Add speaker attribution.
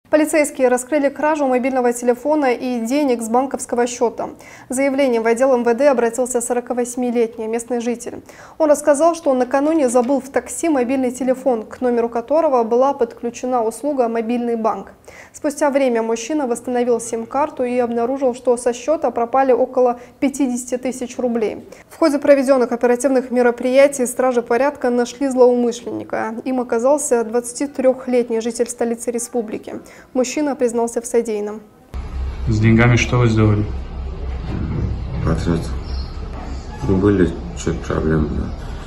Speaker 1: Полицейские раскрыли кражу мобильного телефона и денег с банковского счета. С заявлением в отдел МВД обратился 48-летний местный житель. Он рассказал, что он накануне забыл в такси мобильный телефон, к номеру которого была подключена услуга «Мобильный банк». Спустя время мужчина восстановил сим-карту и обнаружил, что со счета пропали около 50 тысяч рублей. В ходе проведенных оперативных мероприятий стражи порядка нашли злоумышленника. Им оказался 23-летний житель столицы республики. Мужчина признался в содеянном.
Speaker 2: С деньгами что вы сделали?
Speaker 3: Процесс. Были чуть проблемы.